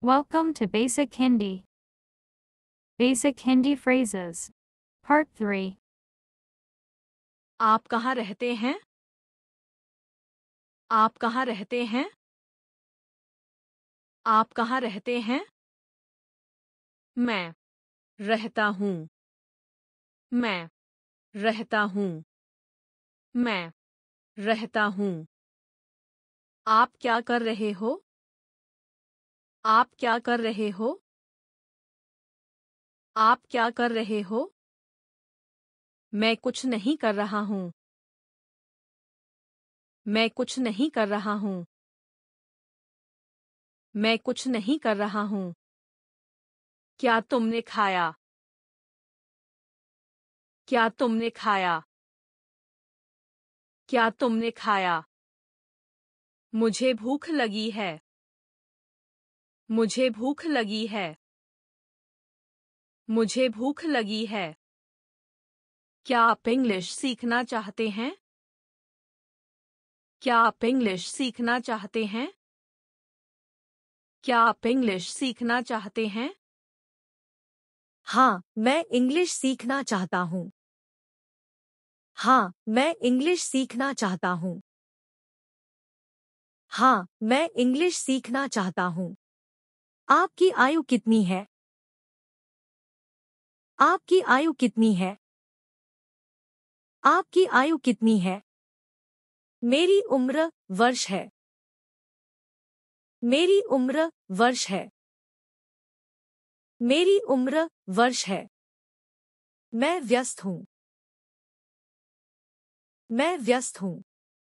Welcome to Basic Hindi. Basic Hindi Phrases. Part 3. आप कहाँ रहते हैं? आप कहाँ रहते हैं? आप कहाँ रहते हैं? मैं रहता हूँ। मैं रहता हूँ। मैं रहता हूँ। आप क्या कर रहे हो? आप क्या कर रहे हो? आप क्या कर रहे हो? मैं कुछ नहीं कर रहा हूँ। मैं कुछ नहीं कर रहा हूँ। मैं कुछ नहीं कर रहा हूँ। क्या तुमने खाया? क्या तुमने खाया? क्या तुमने खाया? मुझे भूख लगी है। मुझे भूख लगी है। मुझे भूख लगी है। क्या आप इंग्लिश सीखना चाहते हैं? क्या आप इंग्लिश सीखना चाहते हैं? क्या आप इंग्लिश सीखना चाहते हैं? हाँ, मैं इंग्लिश सीखना चाहता हूँ। हाँ, मैं इंग्लिश सीखना चाहता हूँ। हाँ, मैं इंग्लिश सीखना चाहता हूँ। आपकी आयु कितनी है? आपकी आयु कितनी है? आपकी आयु कितनी है? मेरी उम्र वर्ष है। मेरी उम्र वर्ष है। मेरी उम्र वर्ष है। मैं व्यस्त हूँ। मैं व्यस्त हूँ।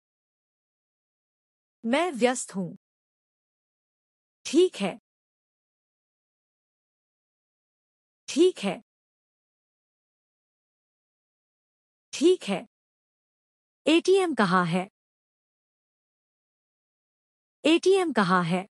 मैं व्यस्त हूँ। ठीक है। ठीक है। ठीक है। एटीएम कहाँ है? एटीएम कहाँ है?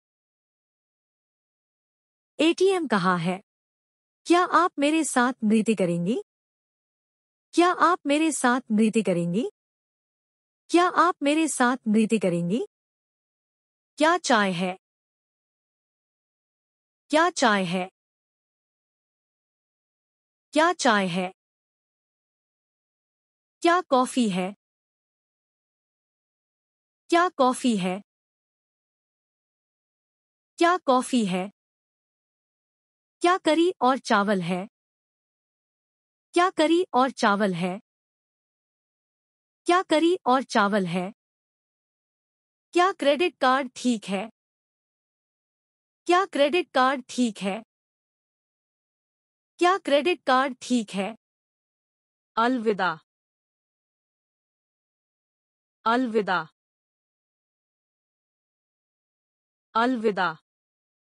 एटीएम कहाँ है? क्या आप मेरे साथ नृत्य करेंगी? क्या आप मेरे साथ नृत्य करेंगी? क्या आप मेरे साथ नृत्य करेंगी? क्या चाय है? क्या चाय है? क्या चाय है? क्या कॉफी है? क्या कॉफी है? क्या कॉफी है? क्या करी और चावल है? क्या करी और चावल है? क्या करी और चावल है? क्या क्रेडिट कार्ड ठीक है? क्या क्रेडिट कार्ड ठीक है? क्या क्रेडिट कार्ड ठीक है? अलविदा। अलविदा। अलविदा।